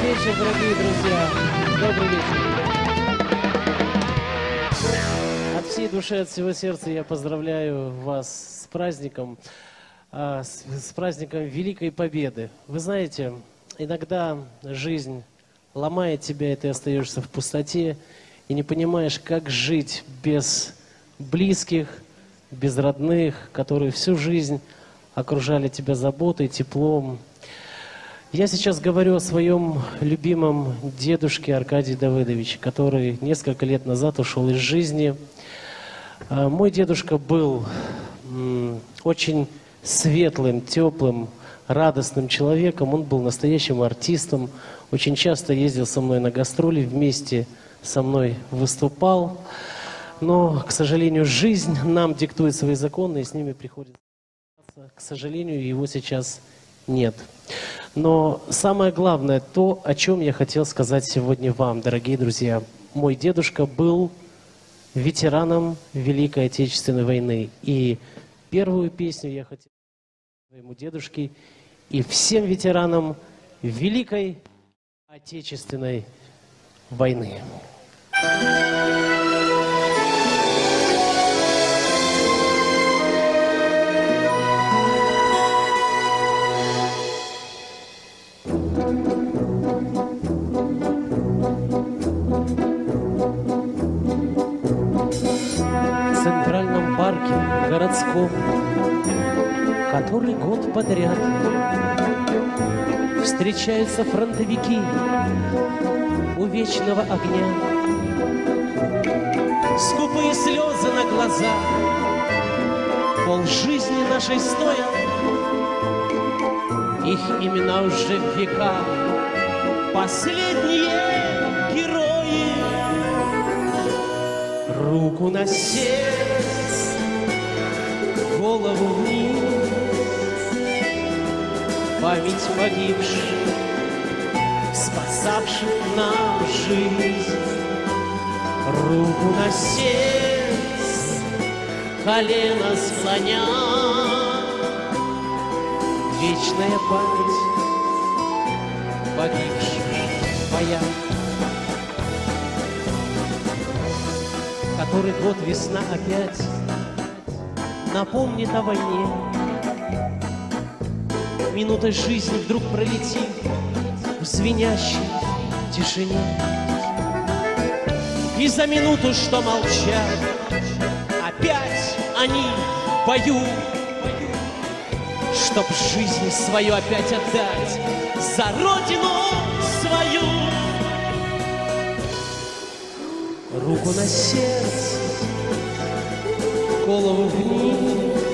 вечер, дорогие друзья. Добрый вечер. От всей души, от всего сердца я поздравляю вас с праздником, с праздником Великой Победы. Вы знаете, иногда жизнь ломает тебя, и ты остаешься в пустоте, и не понимаешь, как жить без близких, без родных, которые всю жизнь окружали тебя заботой, теплом. Я сейчас говорю о своем любимом дедушке Аркадии Давыдовиче, который несколько лет назад ушел из жизни. Мой дедушка был очень светлым, теплым, радостным человеком. Он был настоящим артистом, очень часто ездил со мной на гастроли, вместе со мной выступал. Но, к сожалению, жизнь нам диктует свои законы, и с ними приходится. К сожалению, его сейчас нет. Но самое главное, то, о чем я хотел сказать сегодня вам, дорогие друзья. Мой дедушка был ветераном Великой Отечественной войны. И первую песню я хотел своему дедушке и всем ветеранам Великой Отечественной войны. В Центральном парке городском, который год подряд встречаются фронтовики у вечного огня. Скупые слезы на глазах, полжизни нашей стоят, их имена уже в веках, последние герои. Руку на сердце, голову вниз, память погибших, спасавших нам жизнь. Руку на сердце, колено склоня, вечная память погибших боях. Который год весна опять напомнит о войне. Минута жизни вдруг пролетит в звенящей тишине. И за минуту, что молчат, опять они поют, чтоб жизнь свою опять отдать за родину свою. Руку на сердце, голову вниз,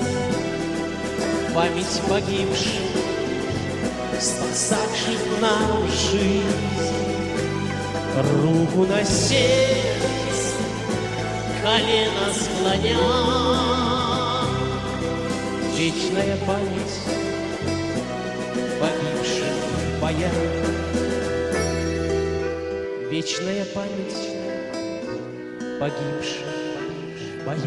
память погибших, спасавших нам жизнь. Руку на сердце, колено склоня, вечная память погибших в боях. Вечная память погибших в боях.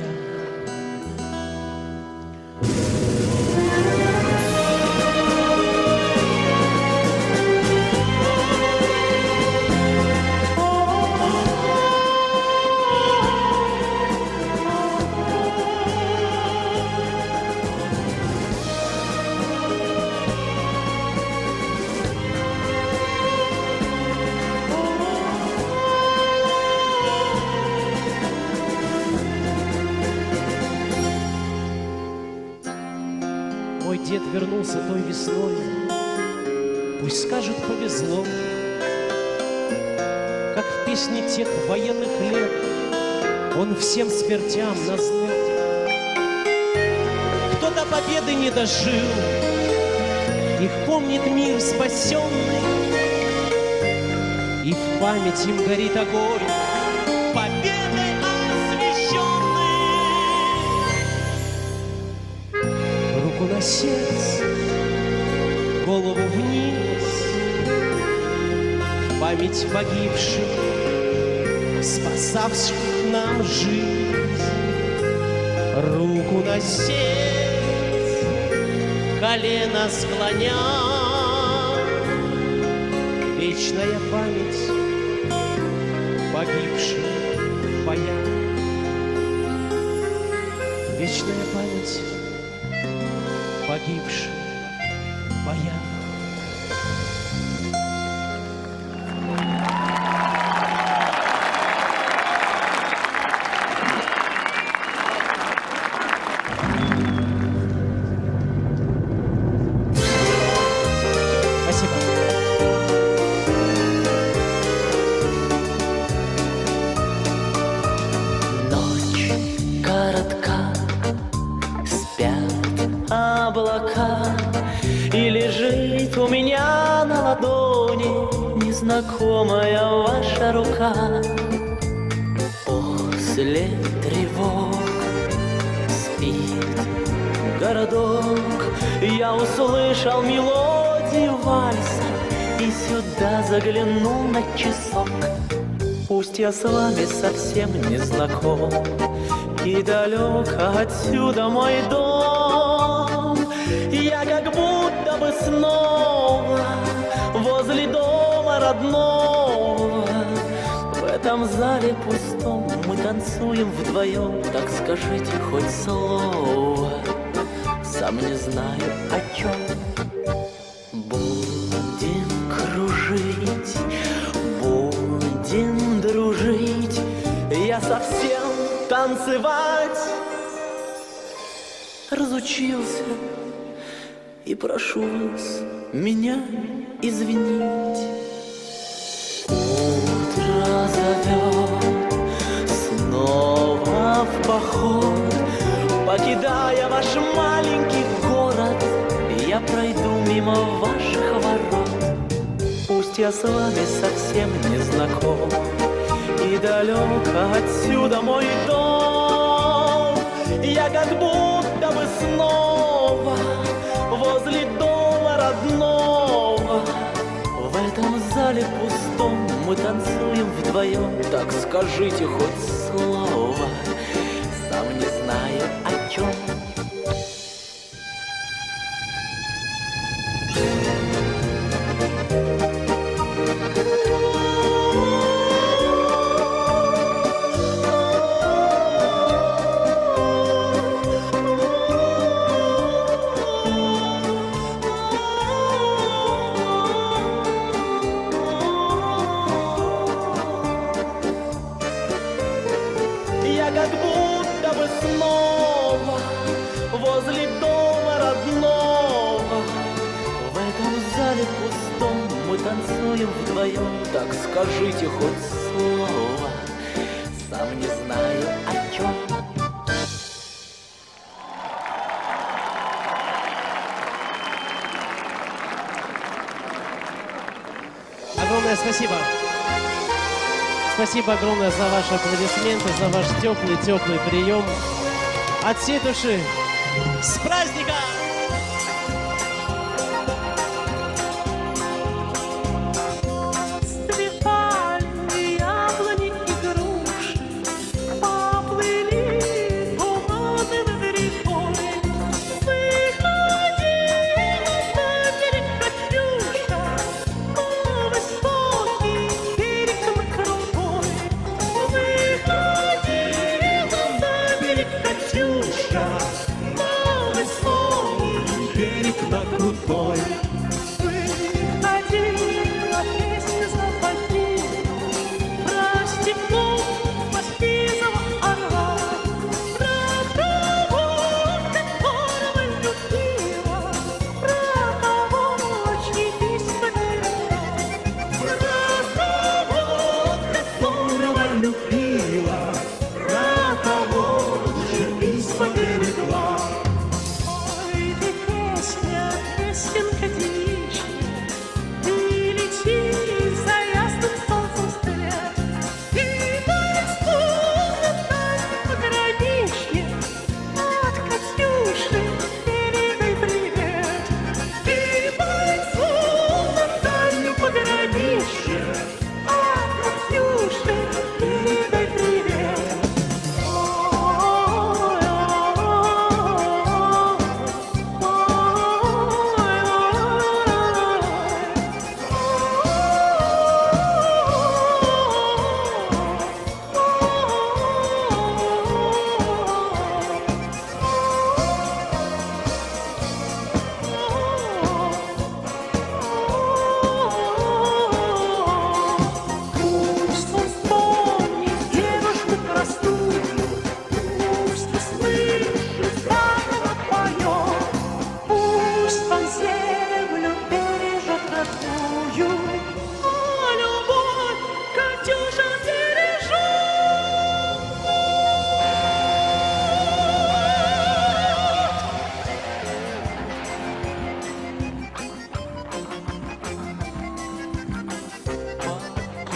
Мой дед вернулся той весной, пусть скажет повезло, как в песне тех военных лет он всем смертям назло. Кто до победы не дожил, их помнит мир спасенный, и в память им горит огонь победой освященный. Руку на сердце, голову вниз, в память погибших, спасавших нам жизнь. Руку на сердце, колено склоня, вечная память погибшим в боях. Вечная память погибшим в боях. Спасибо. Ночь коротка, спят облака, и лежит у меня на ладони незнакомая ваша рука. После тревог спит городок, я услышал мелодию вальса и сюда заглянул на часок. Пусть я с вами совсем не знаком, и далеко отсюда мой дом, я как будто бы снова возле дома родного. В этом зале пустом мы танцуем вдвоем, так скажите хоть слово, сам не знаю о чем. Будем кружить, будем дружить, я совсем танцевать разучился, и прошу вас меня извинить. Утро зовет снова в поход, покидая ваш маленький город, я пройду мимо ваших ворот. Пусть я с вами совсем не знаком, и далеко отсюда мой дом, я как будто бы снова возле дома родного. В этом зале пустом мы танцуем вдвоем, так скажите хоть слово, сам не знаю о чем. Я как будто бы снова возле дома родного. В этом зале пустом мы танцуем вдвоем, так скажите хоть слово, сам не знаю о чем. Огромное спасибо. Спасибо огромное за ваши аплодисменты, за ваш теплый прием. От всей души. С праздником! Катюша, новый сон.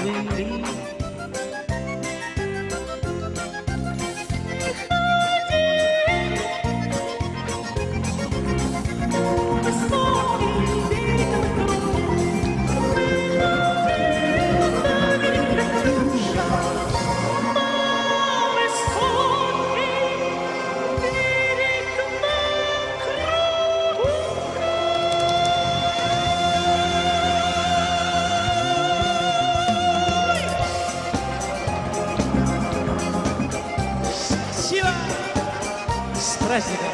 расцвели. Спасибо! С праздником!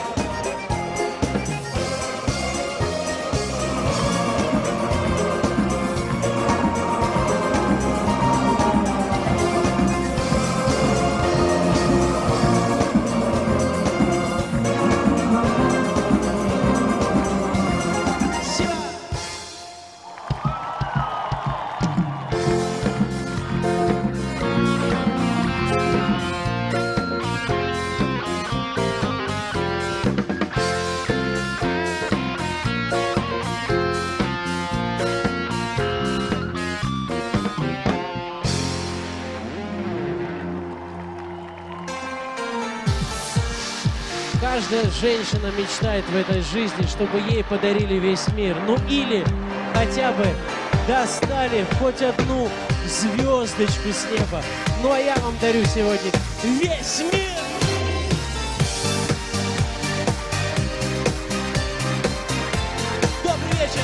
Спасибо! Каждая женщина мечтает в этой жизни, чтобы ей подарили весь мир. Ну или хотя бы достали хоть одну звездочку с неба. Ну а я вам дарю сегодня весь мир! Добрый вечер!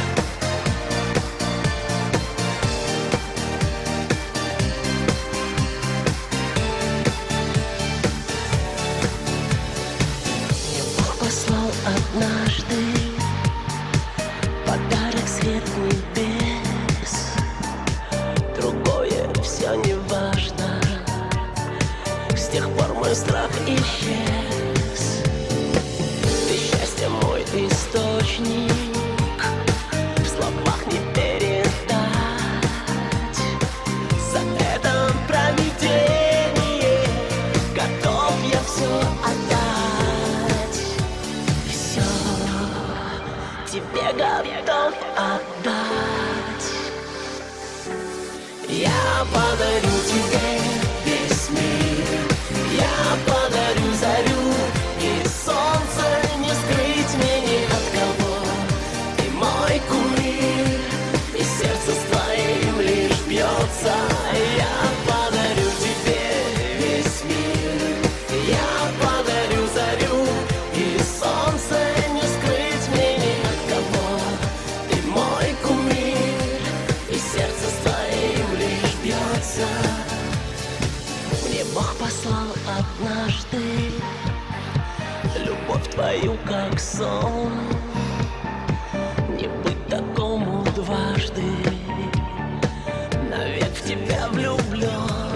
Послал однажды подарок свет небес. Другое все не важно. С тех пор мой страх исчез. Ты счастье мой источник, в словах не передать. За это провидение готов я все отдать. Тебе готов отдать. Я подарю тебе весь мир. Я подарю зарю, и солнце не скрыть мне ни от кого. Ты мой кумир, и сердце с твоим лишь бьется. Я подарю тебе весь мир. Я подарю зарю, и солнце не скрыть мне ни от кого. Ты мой кумир, и сердце с твоим лишь бьется. Мне Бог послал однажды любовь твою как сон. Не быть такому дважды, навек в тебя влюблен.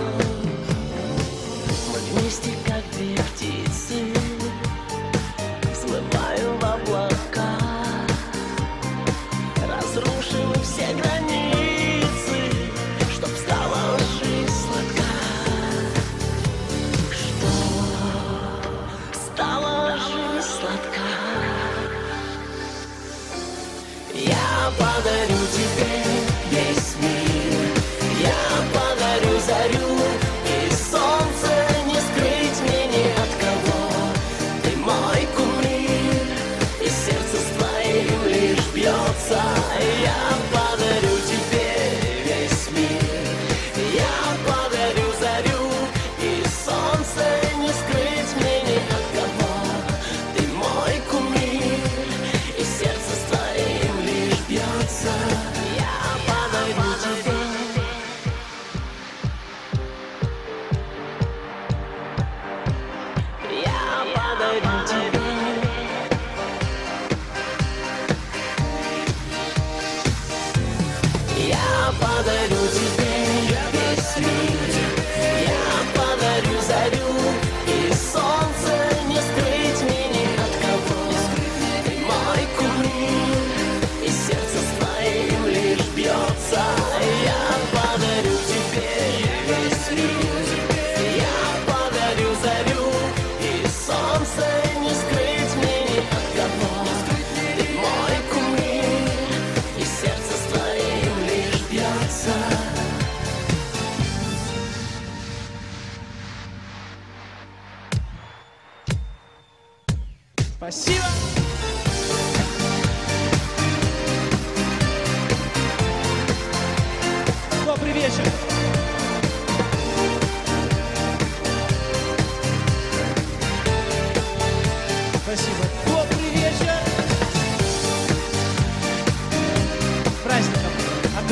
Мы вместе как две птицы, взмываю в облака. Разрушим все границы, чтоб стала жизнь сладка. Чтоб стала жизнь сладка. Я подарю тебе весь мир. Я подарю зарю, и солнце не скрыть мне ни от кого. Ты мой кумир, и сердце с твоим лишь бьется. Я подарю тебе весь мир. Я подарю зарю, и солнце не скрыть мне ни от кого. Ты мой кумир, и сердце с твоим лишь бьется. Я подарю тебе. Я подарю тебе. Я подарю тебе весь мир. Я подарю зарю, и солнце не скрыть мне ни от кого. Ты мой кумир, и сердце с твоим лишь бьется. Я подарю тебе весь мир. Я подарю зарю, и солнце не скрыть мне ни от кого. Ты мой кумир, и сердце с твоим лишь бьется.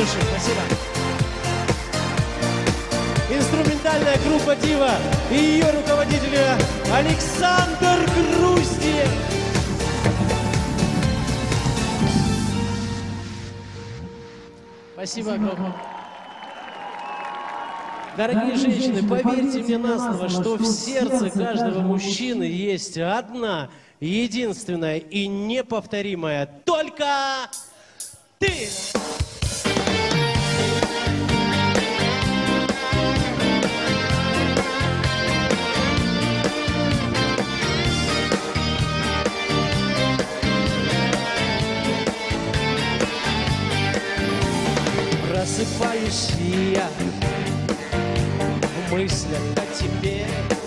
души. Спасибо. Инструментальная группа «Дива» и ее руководитель Александр Груздев. Спасибо огромное. Дорогие женщины, поверьте мне на слово, что в сердце каждого мужчины есть одна, единственная и неповторимая только ты! Просыпаюсь я в мыслях о тебе,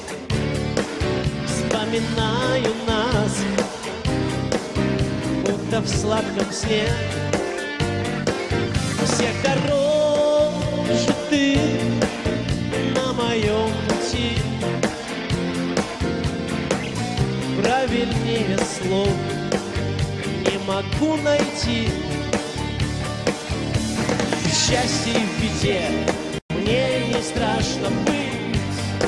вспоминаю нас, будто в сладком сне. Все дорожи ты на моем пути, правильнее слов не могу найти. В счастье и в беде мне не страшно быть,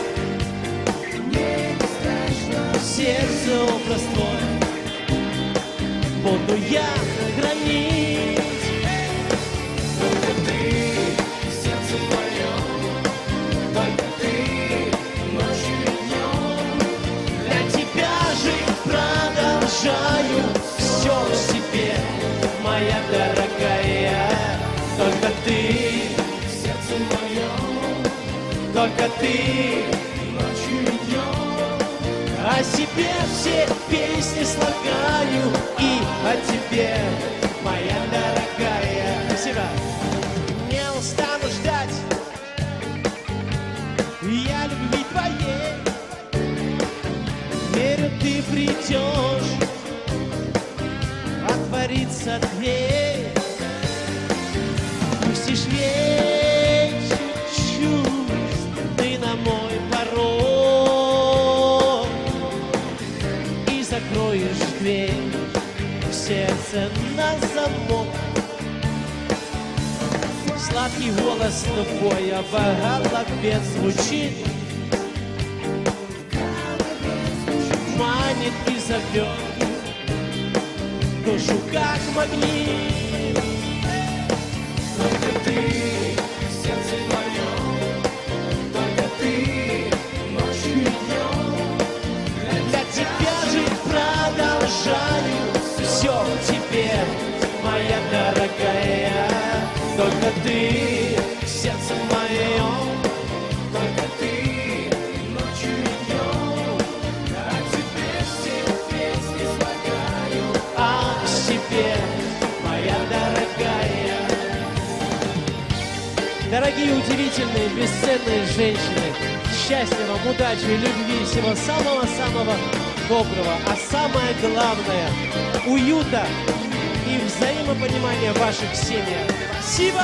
мне не страшно. Сердце образ твой буду я хранить. Только ты в сердце моем, только ты ночью и днем. Для тебя жить продолжаю, все в себе, моя дорогая. Только ты в сердце моем, только ты ночью и днем. О себе все песни слагаю и о тебе, моя дорогая. Спасибо. Не устану ждать я любви твоей. Верю, ты придешь, отворится дверь. Пустишь ветер чувств ты на мой порог и закроешь дверь в сердце на замок. Сладкий голос твой в голове звучит, манит и зовет душу как магнит. Только ты в сердце моем, только ты ночью и днем. Для тебя жить продолжаю, все в тебе, моя дорогая. Только ты в сердце моем, только ты ночью и днем. О тебе все песни слагаю, о себе, моя дорогая. Дорогие, удивительные, бесценные женщины, счастья вам, удачи, любви, всего самого-самого доброго, а самое главное – уюта и взаимопонимания в ваших семьях. Спасибо!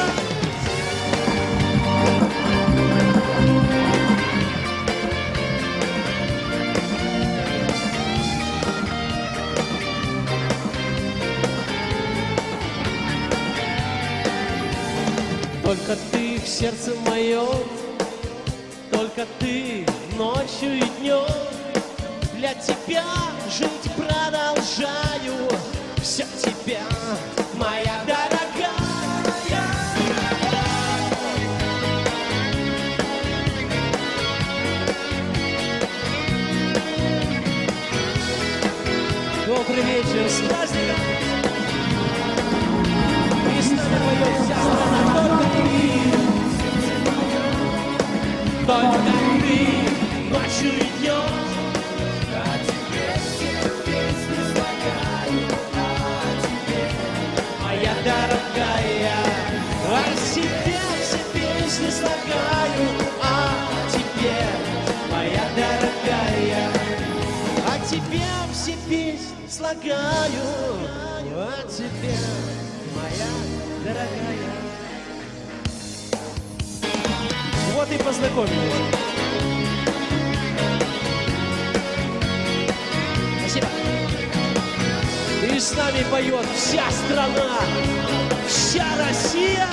Только ты в сердце моем, только ты ночью и днем. Для тебя жить продолжаю, все тебя, моя дорогая. Добрый вечер, с праздником! И с нами поет вся страна, только ты, ночью и днем. О тебе все песни слагаю, о тебе, моя дорогая. О себе все песни слагаю, о тебе, моя дорогая. О тебе все песни слагаю, о тебе, моя дорогая. Вот и познакомились. Спасибо. И с нами поет вся страна, вся Россия.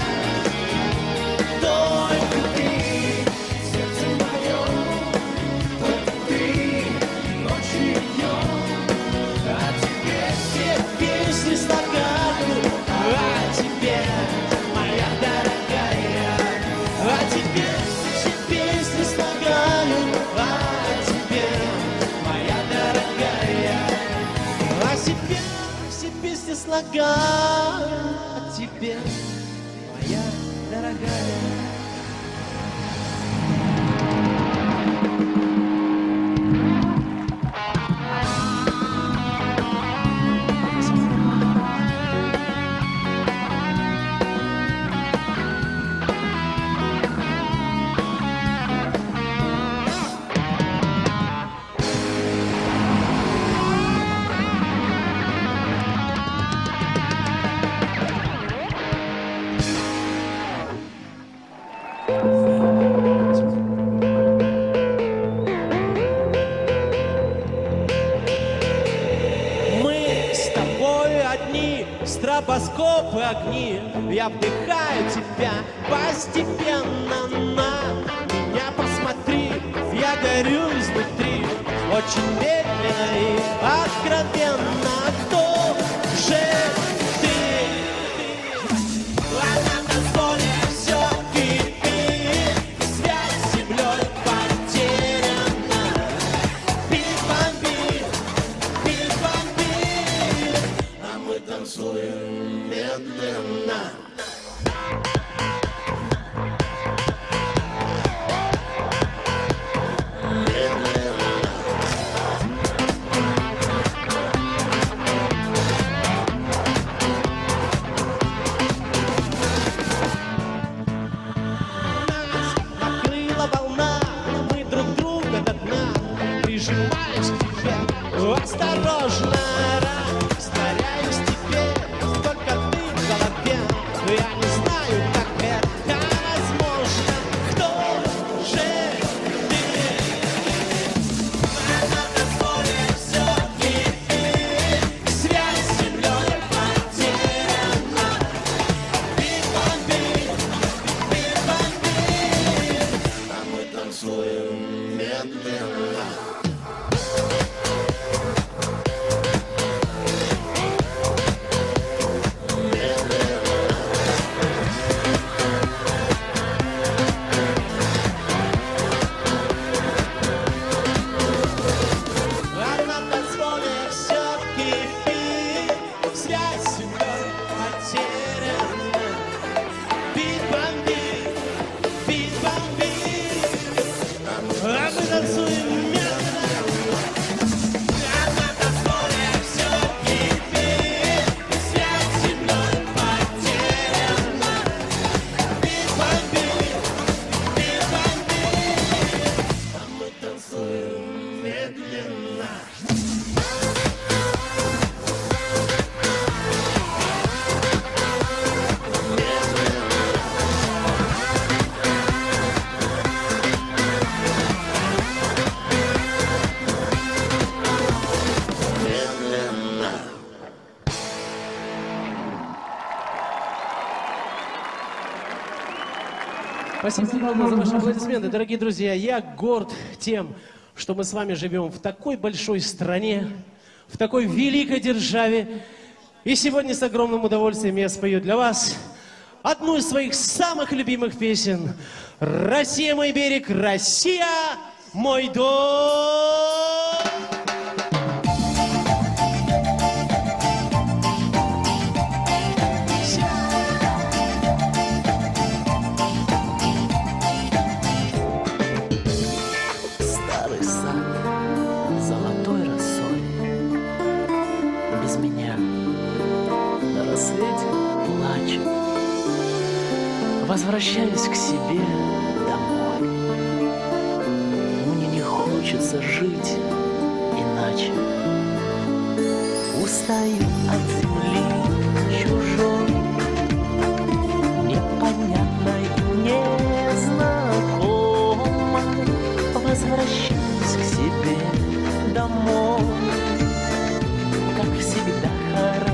Только ты, сердце мое, только ты, ночью и днем. А теперь Все песни слагаю о тебе, моя дорогая. А теперь все песни слагаю о тебе, моя дорогая. А теперь все песни слагаю о тебе, моя дорогая. Мы с тобой одни, стробоскопы огни. Я вдыхаю тебя постепенно на меня посмотри. Я горю изнутри, очень медленно и откровенно. Кто же ты? А на танцполе все кипит, связь с землей потеряна. Бит-бомбит, бит-бомбит, а мы танцуем медленно. Нас накрыла волна, мы друг друга до дна. Прижимаюсь к тебе осторожно, растворяюсь теперь, только ты в голове. Я не знаю, как это возможно. Кто же ты? На танцполе все кипит, связь с землей потеряна. Бит-бомбит, бит-бомбит, а мы танцуем медленно. А на танцполе все кипит, связь с землей потеряна. Бит-бомбит, бит-бомбит, а мы танцуем медленно. А на танцполе все кипит, связь с землей потеряна. Бит-бомбит, бит-бомбит, а мы танцуем медленно. Спасибо огромное за ваши аплодисменты, дорогие друзья. Я горд тем, что мы с вами живем в такой большой стране, в такой великой державе. И сегодня с огромным удовольствием я спою для вас одну из своих самых любимых песен. «Россия, мой берег, Россия, мой дом». Старый сад золотой росой без меня на рассвете плачет. Возвращаюсь к себе домой. Мне не хочется жить иначе. Устаю от земли чужой, непонятной и незнакомой. Возвращаюсь к себе домой, как всегда хорошо.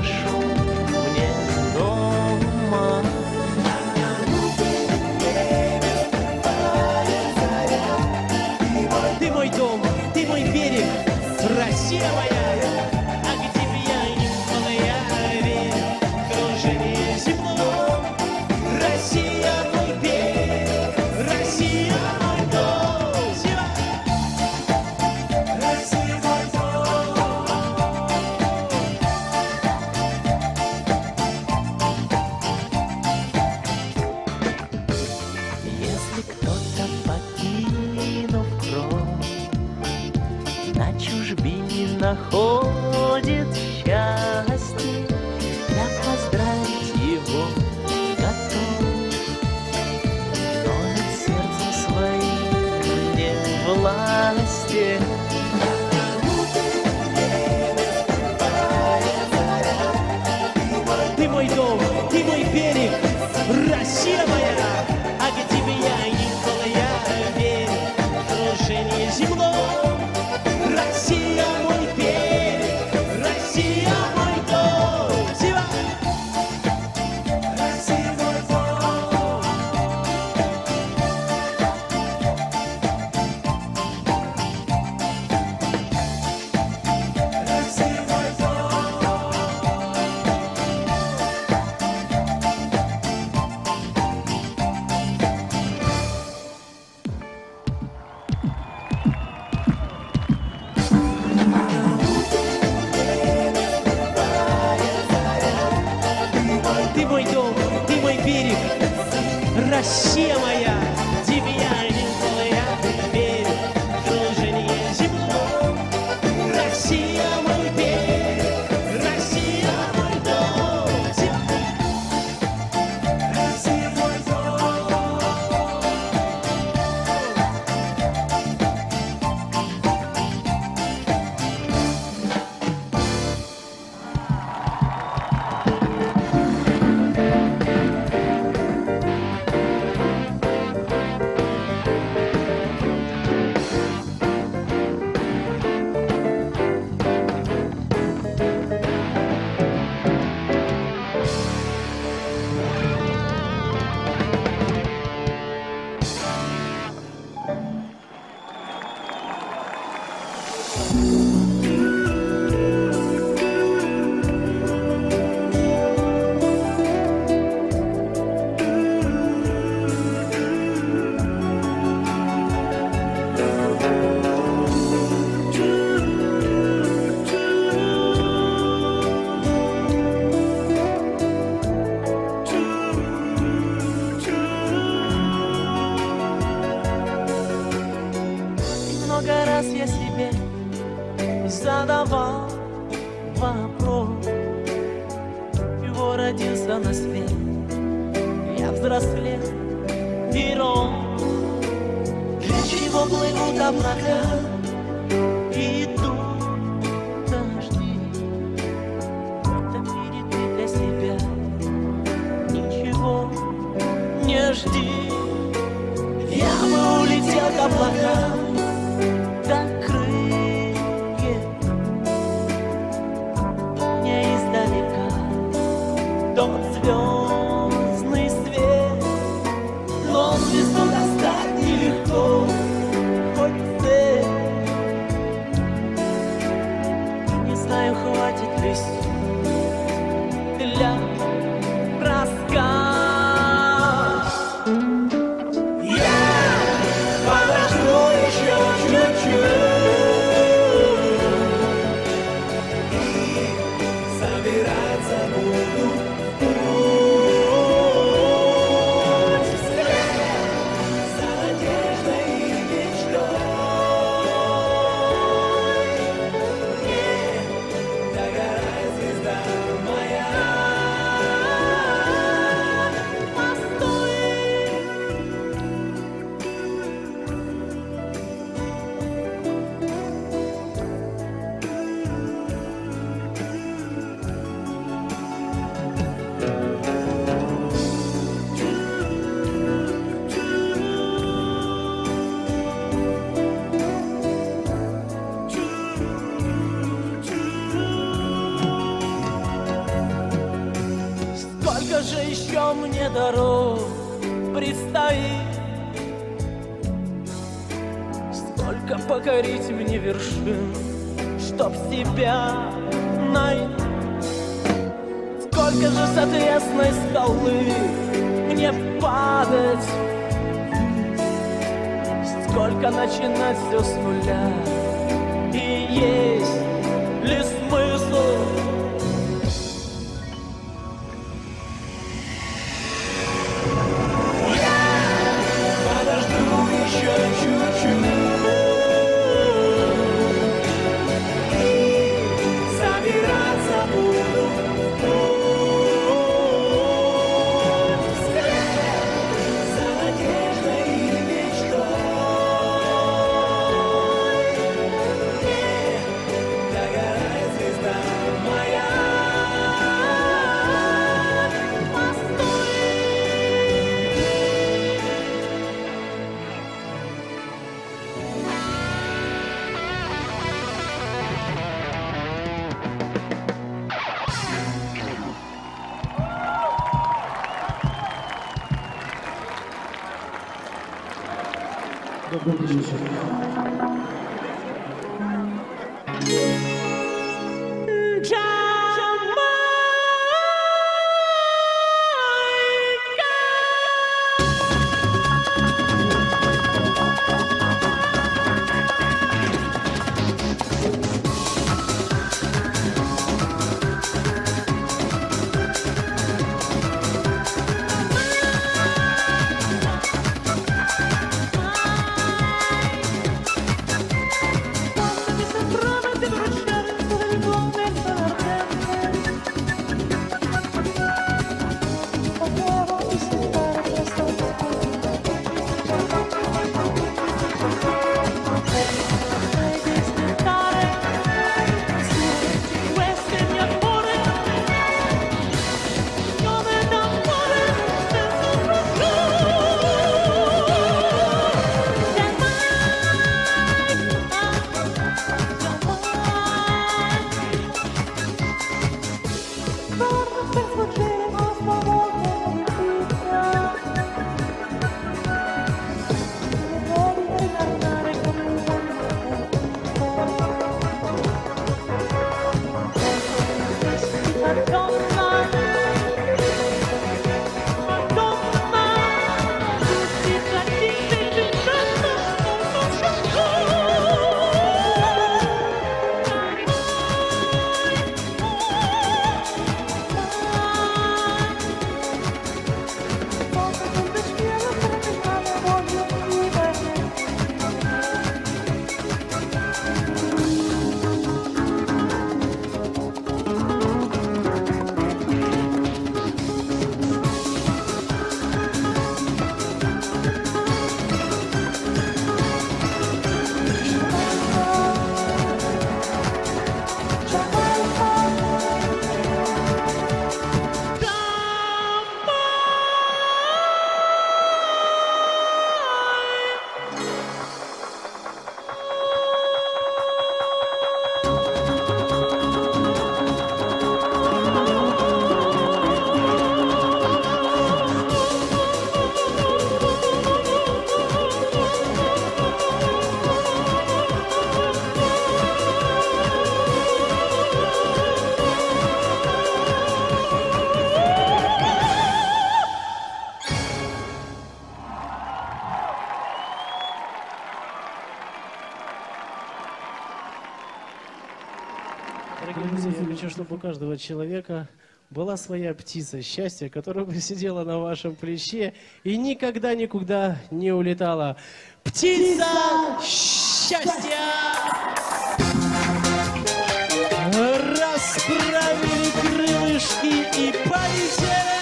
находит счастье, я поздравить его готов, но над сердцем своим не власти. Ты мой дом, ты мой берег, Россия моя, а где бы я ни был, я верю в крушение земное. Россия мой берег, Россия мой дом. Сива! Россия мой дом. Россия мой дом. Ты мой дом, ты мой берег, Россия моя, тебе я не был, я верю в кружение земное. Россия мой берег, Россия мой дом. Россия мой дом. Много раз я себе задавал вопрос, чего родился на свет. Я взрослел и рос. Для чего плывут облака и идут дожди? В этом мире ты для себя ничего не жди. Я бы улетел к облакам, до крыльев, не издалека тот звездный свет. Но звезду достать нелегко, хоть цель. Не знаю, хватит ли сил для рассказа. Сколько же еще мне дорог предстоит, сколько покорить мне вершин, чтоб себя найти. Сколько же с отвесной скалы мне падать, сколько начинать все с нуля, и есть ли смысл? Еще чуть-чуть. Добрый вечер. Дорогие друзья, я хочу, чтобы у каждого человека была своя птица счастья, которая бы сидела на вашем плече и никогда никуда не улетала. Птица счастья! Расправили крылышки и полетели!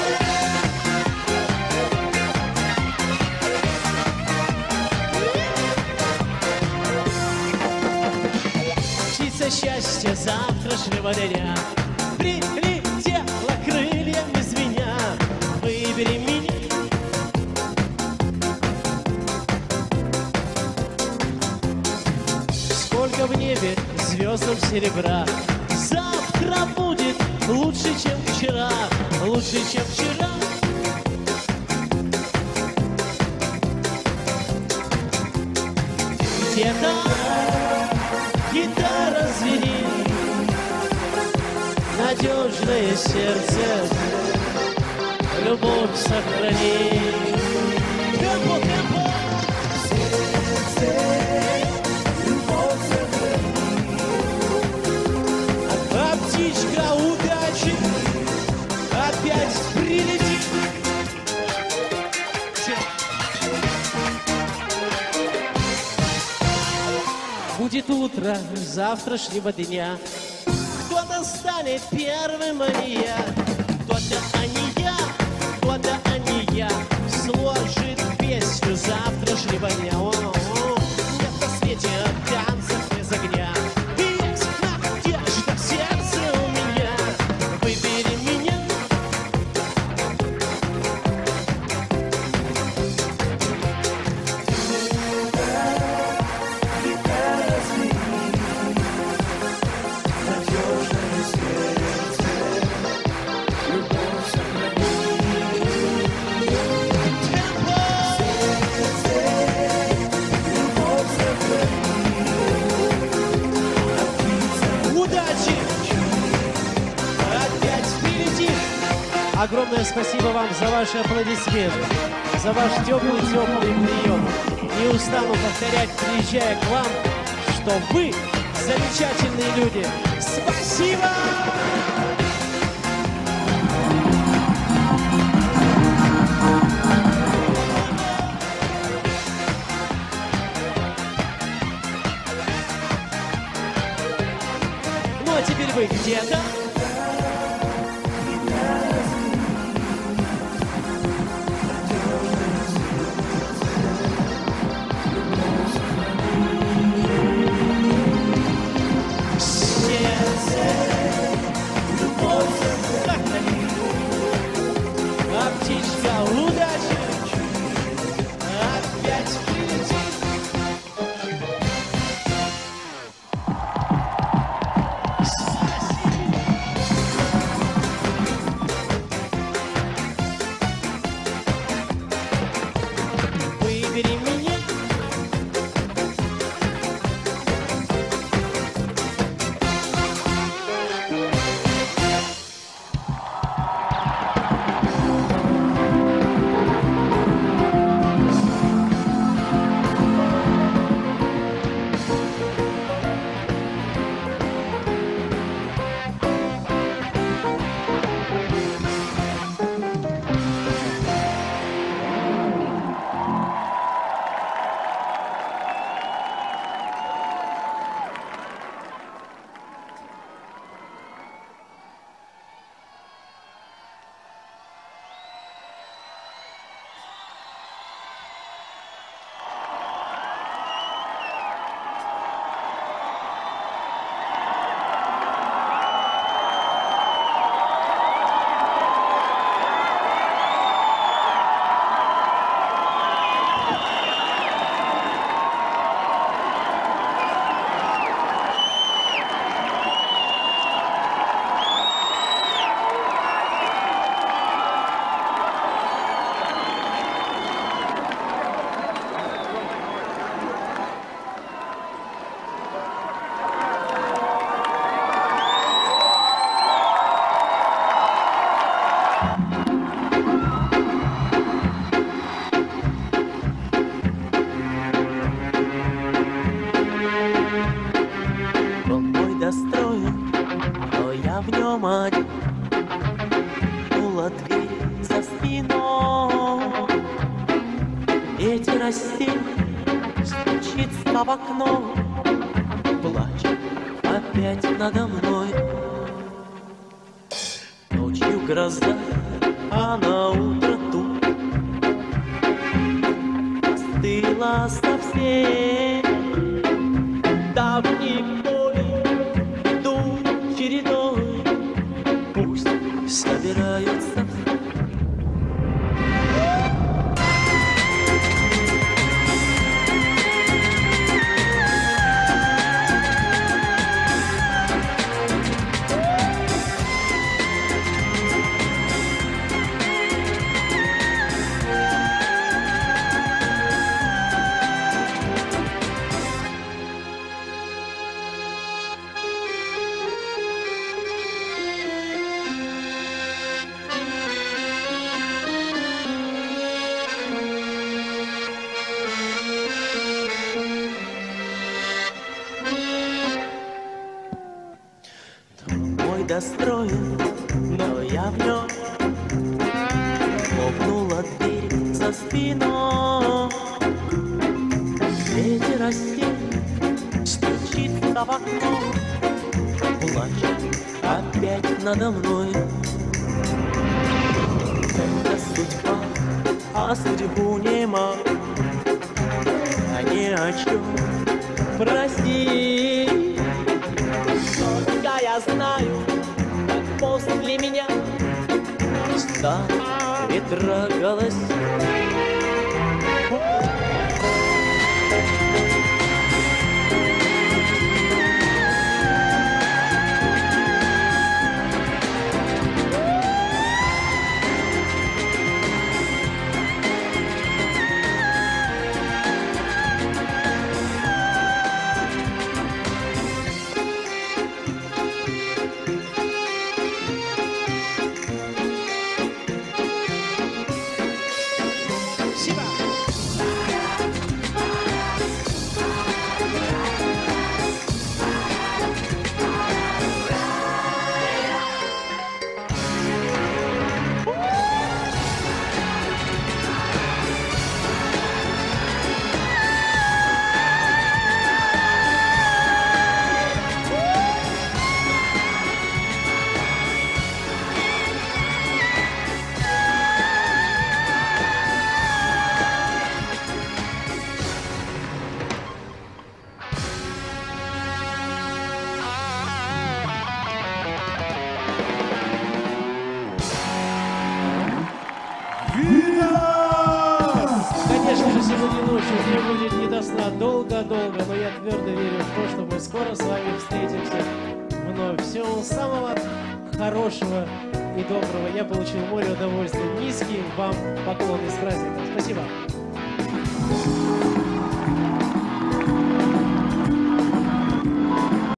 Птица счастья завтрашнего дня прилетела крыльями звеня. Выбери меня. Сколько в небе звездам серебра, завтра будет лучше, чем вчера, лучше, чем вчера. Где-то гитара звенит, надежное сердце, любовь сохрани. Темпо, темпо! А птичка удачи опять прилетит. Будет утро завтрашнего дня, кто-то станет первым, а не я. Кто-то, а не я, кто-то, а не я, сложит песню завтрашнего дня. О-о-о. Нет на свете танцев без огня, есть надежда в сердце у меня. Выбери меня. Большое спасибо вам за ваши аплодисменты, за ваш теплый-теплый прием. Не устану повторять, приезжая к вам, что вы замечательные люди. Спасибо! Ну а теперь вы где-то. А птичка удачи опять прилетит. Выбери меня. Дом мой достроен, но я в нем один. Нула дверь за спиной. Ветер рассеян, стучится в окно, плачет опять надо мной. Ночью гроза, а на утро тут остыла совсем. Давние боли идут чередой, пусть собираются. Достроен, но я в нем. Хлопнула дверь за спиной. Ветер рассеян, стучится в окно, плачет опять надо мной. Это судьба, а судьбу нема. Я ни о чем прости. Только я знаю, после меня станут ветра голосить. конечно же, сегодня ночью мне будет не до сна долго-долго, но я твердо верю в то, что мы скоро с вами встретимся вновь. Всего самого хорошего и доброго. Я получил море удовольствия. Низкий вам поклон и с праздником. Спасибо.